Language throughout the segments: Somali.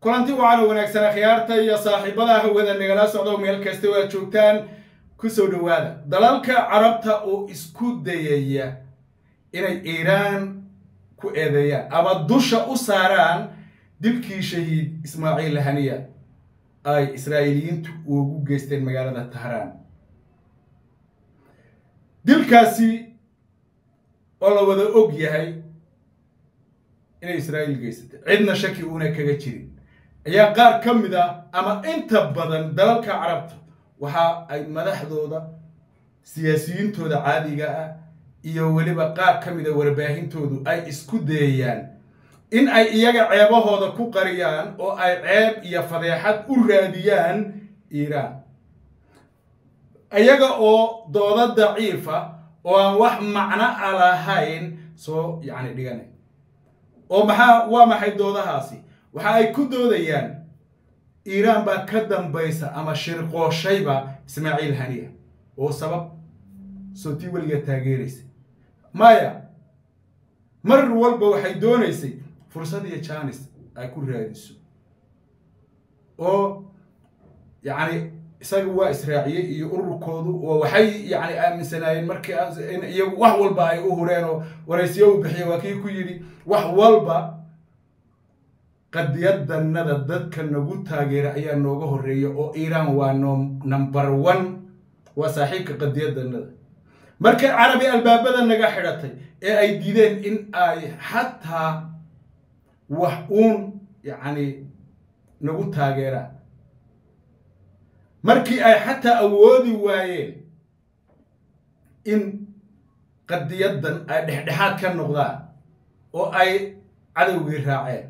kulanti wacan wanaagsan khiyaarta iyo saaxiibada wada nagala socdo meel kasta oo joogtaan ku soo dhawaada dalalka carabta oo isku dayaya inay Iran ku eedeeyaan ama dusha u saaraan dilkii shahiid Ismaaciil Haniya ay Israa'iiliyiintu ugu geysteen magaalada Tehran dilkaasi oo la wada og yahay inay Israa'iil geysatay cidna shaki una kaga jirin ayaa qaar kamida ama inta badan dalalka carabta waxa ay madaxdooda siyaasiyiintooda caadiga ah iyo waliba qaar kamida warbaahintoodu ay isku dayayaan in ay iyaga ceebahooda ku qariyaan oo ay ceeb iyo fadeexad u raadiyaan Iran ayaga oo dooda daciifa oo aan wax macna lahayn soo dhiganay oo maxay doodahaasi waxa ay ku doodayaan Iran ba ka dambaysa ama shirqooshayba Ismaaciil Haniya oo sabab sootii waliga taageeraysa maya mar walba waxay doonaysay fursad iyo chance ay ku raadiso oo isaga waa Israaciil iyo ururkoodu oo waxay aaminsanayeen markii in iyagu wax walba ay u hureen oo waraysiyo u bixiyay waa kii ku yiri wax walba qadiyadanada dadka nagu taageera ayaa nooga horeeya oo Iran waa number 1 waa saaxiibka qadiyadanada markay carabi albaabada naga xidhatay ee ay diideen in ay hatta wax nagu taageeraan markii ay hatta awoodi waayeen in qadiyadan ay dhexdhexaad ka noqdaan oo ay cadawgii raaceen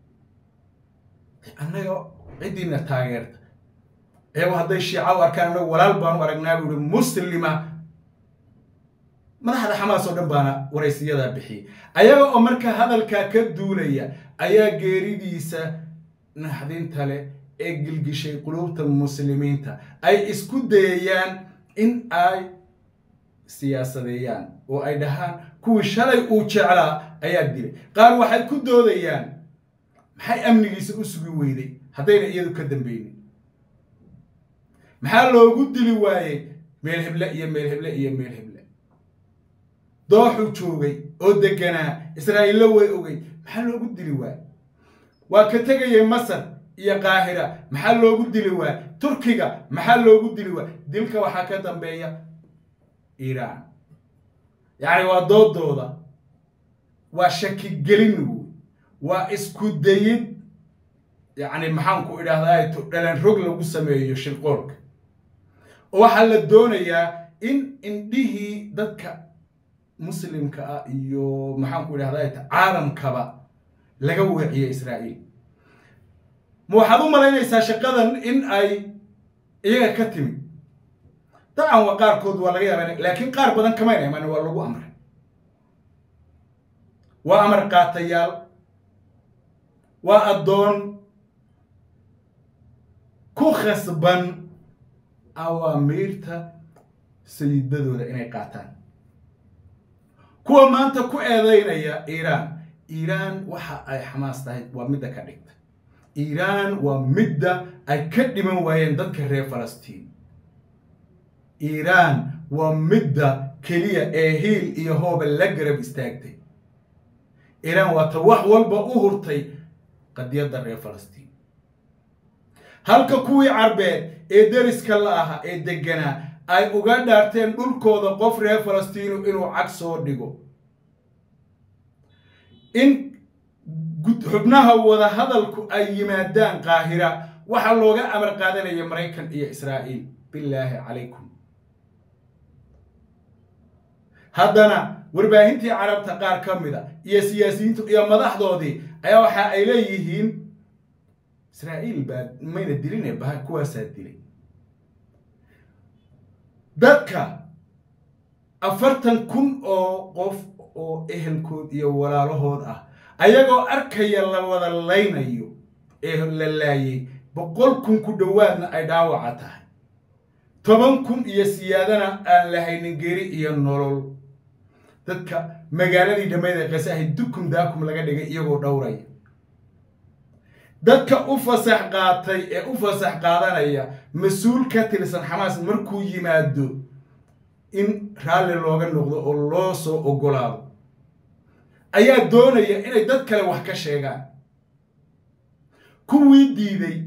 annaga cidina taageerta hadday shiica u arkaan annaga walaal baan u aragnaa buu muslima madaxda Xamaas oo dhan baana waraysiyada bixiyay ayaga oo marka hadalka ka duulaya ayaa geeridiisa naxdinta leh ee gilgishay qulubta muslimiinta ay isku dayayaan in ay siyaasadeeyaan oo ay dhahaan kuwii shalay uu jeclaa ayaa dilay qaar waxay ku doodayaan maxay amnigiisa u sugi weyday haddayna iyadu ka dambeeyeen maxaa loogu dili waayay meel heble iyo meel heble iyo meel heble dooxu joogay oo deganaa Israa'iil way ogay maxaa loogu dili waayay waa ka tagayay Masar iyo Qaahira maxaa loogu dili waayay Turkiga maxaa loogu dili waayay dilka waxa ka dambeeya Iran waa doodooda waa shaki gelin waa isku dayid maxaan ku idhaahdaa dhalan rog lagu sameeyo shirqoolka waxa la doonayaa in indhihii dadka muslimka ah iyo maxaan ku idhaahdaa caalamkaba laga weeciyo Israa'iil waxaad u malaynaysaa shaqadan in ay iyaga ka timid طبعا وقار كود ولا غيره لكن قار بدن كمان يعني waa lagu amray waa amar qaatayaal waa adoon ku khasban awaamirta sayidadooda inay qaataan kuwa maanta ku eedeynaya Iran waxa ay Xamaas tahay waa mid ka dhigta Iran waa mid ay ka dhiman waayeen dadka reer Falastiin Iran waa mid kaliya ee heel iyo hoob la garab istaagtay Iran waa wax walba u hurtay qadiyada reer Falastiin halka kuwii Carbeed ee dariska la aha ee deganaa ay uga dhaarteen dhulkooda qof reer Falastiin inuu cag soo dhigo in xubnaha wada hadalku ay yimaadaan Qaahira waxa looga amar qaadanaya Mareykan iyo Israa'iil billahi calaykum haddana warbaahintii carabta qaar kamida iyo siyaasiyiintu iyo madaxdoodii ayaa waxa ay leeyihiin Israa'iil baa mayna dilinay baa kuwaas dilay dadka 40,000 oo qof oo ehelkood iyo walaalahood ah ayagoo arkaya la wada laynayo ee la laayay 100,000 ku dhawaadna ay dhaawac tahay 10,000 iyo siyaadana aan lahaynin geeri iyo nolol dadka magaaladii dhameeyay qasahay dukum daakum laga dhigay iyagoo dhowray dadka u fasax qaatay ee u fasax qaadanaya mas'uul ka tirsan Xamaas markuu yimaado in raalli looga noqdo oo loo soo ogolaado ayaa doonaya inay dad kale wax ka sheegaan kuwii diiday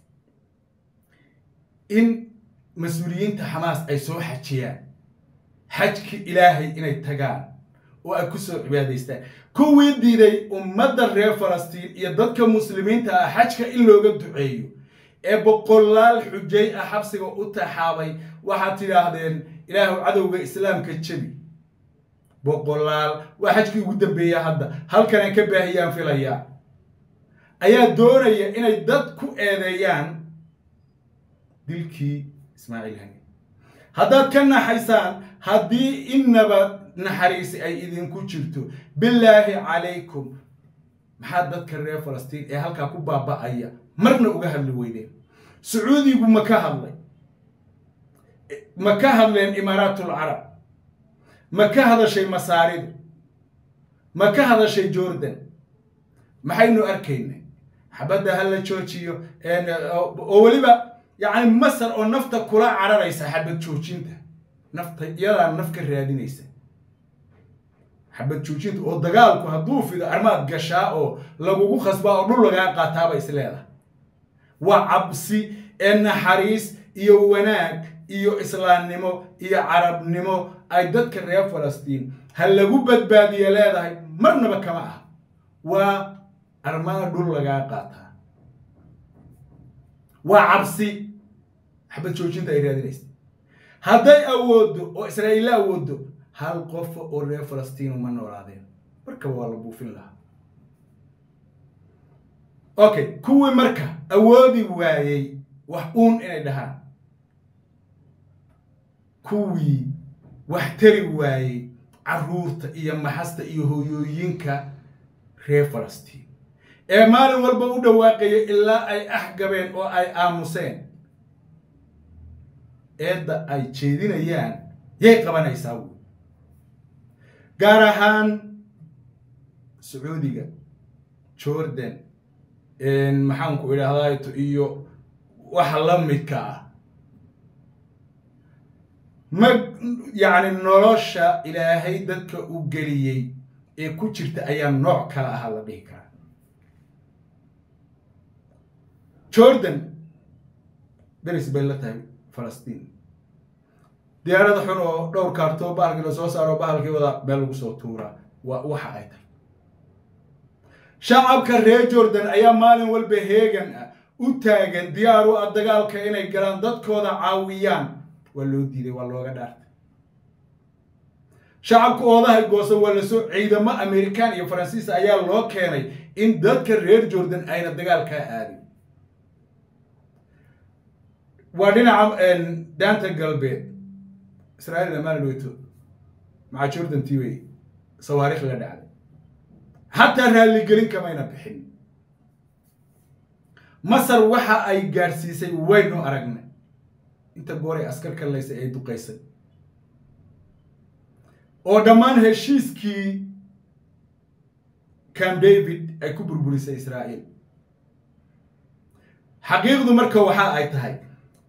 in مسؤوليين حماس أي سو حكيان حكي إلهي إني تجان وأكسر عبادة يستان كوي ديري أمد الرئي فلسطين يددك مسلمين تا حكي إلا قد دعيو بقلال حجي أحبسي وأتحابي وحتى لهذين إله عدو إسلام كتشبي بقلال وحكي قد بيا هذا هل كان كباهيان في الأيام أيا دوري إني ددكو إيديان دلكي إسماعيل هني هذا كان حيسان هدي إنما نحريسي أي إذن كتشرتو بالله عليكم محدد كرية فلسطين إيه هالكا كوبا بقايا مرنا أجهل لويدين سعودي يقول مكاهل لين إمارات العرب مكاهل شيء مسارد مكاهل شيء جوردن ما حينو أركيني حبدا هلا تشوتشيو أولي بقى يعني مصر أو نفط كلا عرر يسا حبة تشوشينته نفط يلا نفكر ريادينيسا حبة تشوشينته أو دجالكو هدوف إذا أرماد قشاء أو لو خصبا أو نور لقى قاتابة إسلالا وعبسي إن حريس إيو وناك إيو إسلام نمو إيو عرب نمو أيدت كريا فلسطين هل لقوا بدبادية لا هاي مرنا بكماها وأرماد نور لقى قاتها وعبسي حبة شوشين تأيرادي ليست هذا أودو أو إسرائيل أودو هل قف أوريا فلسطين ومن ورادين مركب والله بوفين لها أوكي كوي مركب أودي وايي وحقون إني دهان كوي واحتري وايي عرورتا إيا محاستا إيا هويوينكا ريا فلسطين مالin walba u dhawaaqay ilaa ay axgabeen oo ay aamuseen eedda ay jeedinayaan yay qabanaysaa gaar ahaan Sacuudiga Jordan maxaan ku idhaahdaa iyo waxa la midka ah ma yani nolosha ilaahay dadka u galiyay ee ku jirta ayaa nooc kala ah la dhihi karaa Jordan درس بلتها فلسطين ديارة حنو دور كارتو بالك لو صار بالك ولا بلغ صوتورا وحايت شعب كريه جوردن أيام مالين والبهيجن وتاجن ديارو الدجال كأنه جراندات كودا عاويان ولو ديري والله قدرت شعب كودا هيجوس ولا سو عيدما أمريكان يا فرنسيس أيام لو كاني إن دات كريه جوردن أين الدجال كأدي وادينا عم دانت القلبين إسرائيل لما لويتو مع جوردن تيوي صواريخ لدعم حتى اللي قلين كما ينبحين مصر وحا أي جارسيسي وينو أرقنا انت قوري أسكر كان ليس أيدو قيسي ودمان هشيسكي كان ديفيد أي كبر بوليس إسرائيل حقيقة مركة وحا أي تهي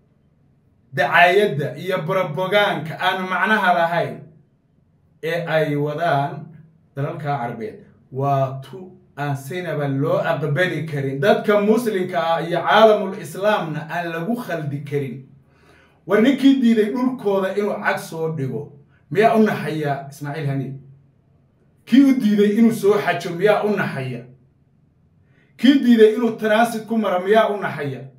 دعاية إيا بربوغان كأن معناها لهاي أي ودان دلالكا عربية واتو أنسينا باللو أقبالي كرين داد كمسلم كأي عالم الإسلام أن لغو خلدي كرين ونكي دي لنول كودا إنو عكسو ديغو ميا أنا حيا إسماعيل هني كي دي لي إنو سو حاجو ميا أنا حيا كي دي لي إنو ترانسيت كمرا ميا أنا حيا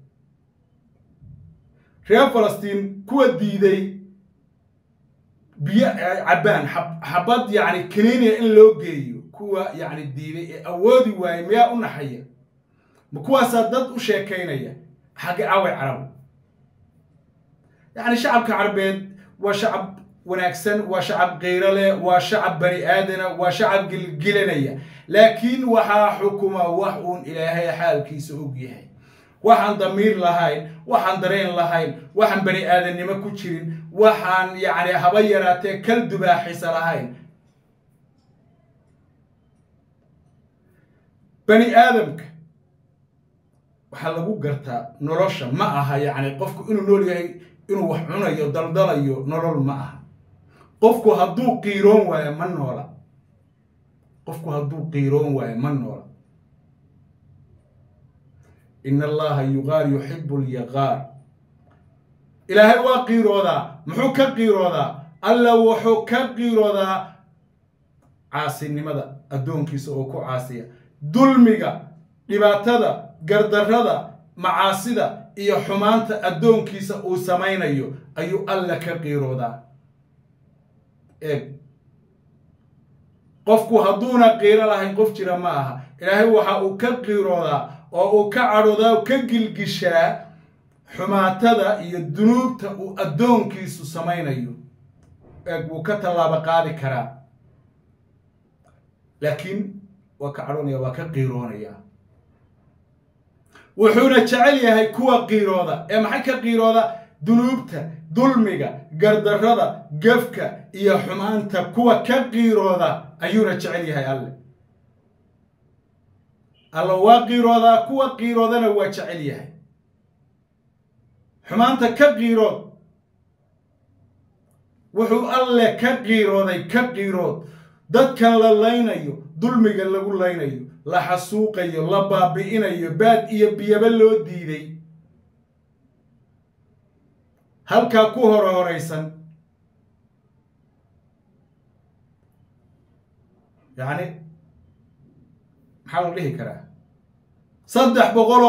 ريال فلسطين كوا ديدي بيا عبان حبات يعني كنيني إن لو جيو كوا يعني ديدي أودي واي ميا أنا حيا مكوا صدق وشاكينيا حاجة عوي عرب يعني شعب كعربين وشعب وناكسن وشعب غيرله وشعب بني آدم وشعب قلنية لكن وحا حكومة وحون إلى هاي حال كيسوق يهي وحن ضمير لهاين وحن درين لهاين وحن بني آدم نما كتشرين وحن يعني هبيراتي كل دباحيس لهاين بني آدمك waxaa lagu gartaa nolosha ma aha yacni qofku inuu nool yahay inuu wax cunayo daldalayo nolol ma aha qofku hadduu qiiroon waayo ma noola qofku hadduu qiiroon waayo ma noola إن الله يغار يحب اليغار إلهي وقيرودا محو كقيرودا الله وحو كقيرودا عاصي نمدا أدون كيسو أوكو عاصية دلميغا لباتدا قردردا معاصيدا إيا حمانتا أدون كيسو أو سمين أيو الله كقيرودا قفكو هدونا قيرا لهين قف جرا معها إلهي وحو كقيرودا oo ka cadhooda oo ka gilgishaa xumaatada iyo dunuubta uu adoonkiisu samaynayo uu ka talaaba qaadi karaa laakiin waa ka cadhoonaya waa ka qiiroonaya wuxuuna jecel yahay kuwa qiirooda ee maxay ka qiirooda dunuubta dulmiga gardarrada gafka iyo xumaanta kuwa ka qiirooda ayuuna jecel yahay alle الله وقيرودا كوا قيرودنا وجعليها حمانتا كقيرود وحو الله كقيرود دad kan la laynayo dulmiga lagu laynayo la xasuuqayo la baabi'inayo baad iyo biyaba loo diiday halka ku horeysan yani حاول ليه كرا صدح بقول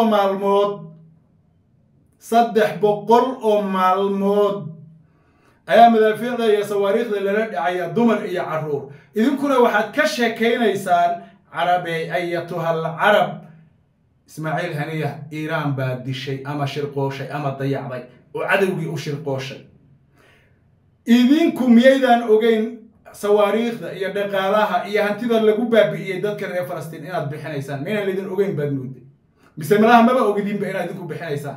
أو معلومات أيام ذا في ذا يسواريخ ذا لرد عيا دمر إيا عرور إذن كنا واحد كشكين إنسان عربي أيتها العرب إسماعيل هنيه إيران بعد الشيء أما شرقو شيء أما ضيع ضي وعدوي أشرقو شيء إذنكم يدان أوجين صواريخ يا دقالها يا هنتظر لجوب بإيه دكر يا فلسطين إناد بحنيسان مين اللي دين أوجين بدنود بسمراها ما بقى أوجدين بإناد دكوا بحنيسان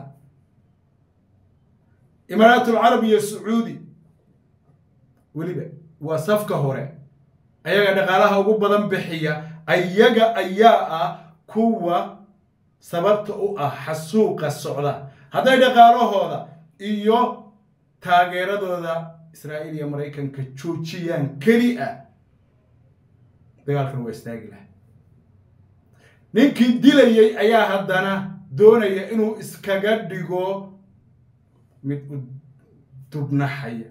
إمارات العربية السعودي وليبا وصفقة هوري أيها دقالها وجوب بدن بحية أيها كوا سببت حسوق السعودة هذا دقاله هذا إيو تاجر هذا إسرائيل يا أمريكان كتشوتشيان كريئة دقالكم ويستاقله نينكي ديلي أيها هدانا دوني إنو إسكاقات ديغو تبنى حيا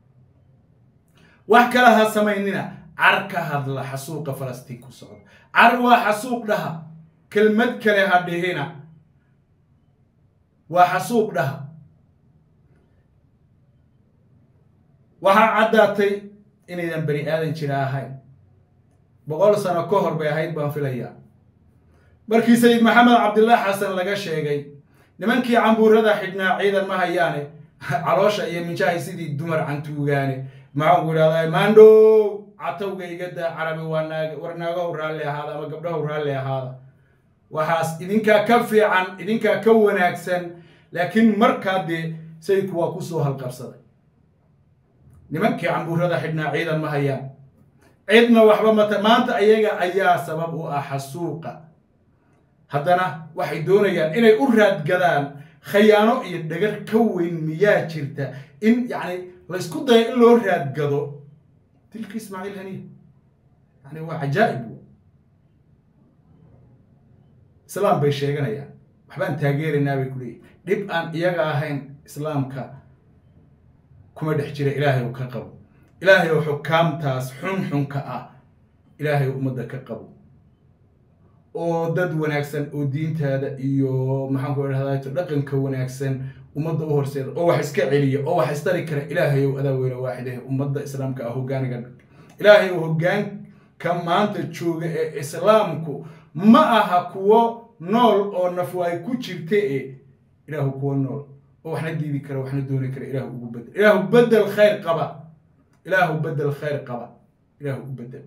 وحكا لها سمينينا عركا هذا حسوق فلسطين كسعود عروا حسوق لها كلمة كلها دهينا وحسوق لها waxaa caddaatay inaydan bani aadan jira ahayn 100 sano ka hor bay ahayd baan filayaa markii sayid maxamed cabdullaahi xasan laga sheegay nimankii cambuurada xidhnaa ciidan ma hayaane caloosha iyo minjaahi sidii dumar cantuugaane maxaan ku idhahdaa maandho catowga igada carabi warnaago raalli ahaada ama gabdhahu raalli ahaada waxaas idinkaa ka fiican idinkaa ka wanaagsan laakiin markaa dee sayidku waa ku soo halqabsaday nimankii cambuurada xidhnaa ciidan ma hayaan cidna waxba maanta ayaga ayaa sabab u ah xasuuqa haddana waxay doonayaan inay u raadgadaan khayaano iyo dhagar ka weyn miyaa jirta in yacni laysku dayo in loo raadgado tilka ismaaciil haniya yani waa cajaa'ib islaam bay sheeganayaan waxbaan taageeraynaa bay ku leeyihin dhib aan iyaga ahayn islaamka كما دحجر إلهي وكقبو إلهي وحكام تاس حن كأ إلهي ومدة كقبو أو دد وناكسن أو دين هذا إيو محمد هذا تلقن كوناكسن ومدة أهرسير أو حسك عليا أو حسترك إلهي وأدوين واحده ومدة إسلام كأهو جان إلهي وهجان كمان تشوف إسلامكو ما أهكوا نول أو نفواي كوتشيتة إلهي كوا نول وإحنا دي كره وإحنا دوني كره إله بدل خير قبا إله بدل خير قبا إله بدل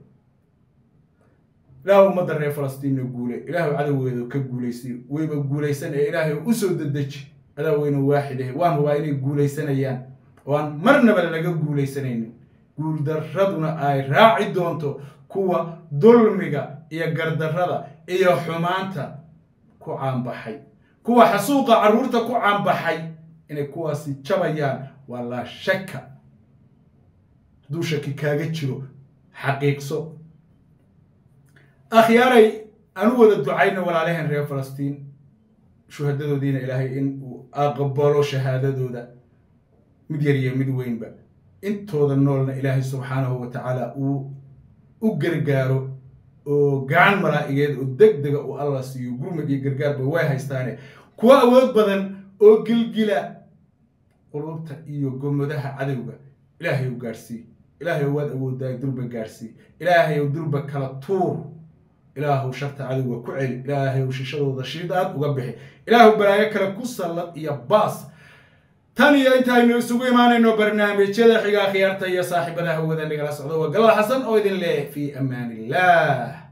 إله مدر فلسطين يقوله إله عدو ذو كقولي سير ويبقولي سنة إله أسود الدج هذا وين واحده وان هو إلي قولي سنة يان وان مرنا بلا لقى قولي سنين قول درردنا آي راعي دونتو كوا ظلمك إيا قردردا إيا حمانتا كو عام بحي kuwa xasuuqa carruurta ku caanbaxay inay kuwaasi jabayaan waa laa shaka hadduu shaki kaaga jiro xaqiiqso akhyaaray anu wada ducayna walaalaheen reer falastiin shuhadadoodiina ilaahay in uu aqbalo shahaadadooda mid yar iyo mid weynba intooda noolna ilaahay subxaanahu wa tacaala uu u gargaaro oo gacan malaa'igeed oo degdega uu alla siiyo gurmad iyo gargaarba way haystaane kuwa awood badan oo gilgila qulubta iyo gomadaha cadowga ilaahay u gaarsii ilaahay waad awoodaay durba gaarsii ilaahay durba kala tuur ilaahu sharta cadowga ku celi ilaahay shishadooda shiidaad uga bixi ilaahu balaayo kale ku sallad iyo baas tan iyo intaynu isugu imaanayno barnaamijyada xiga khiyaarta iyo saaxiibada hawada nagala socdo waa Galal Xasan oo idin leh fi amaanillah.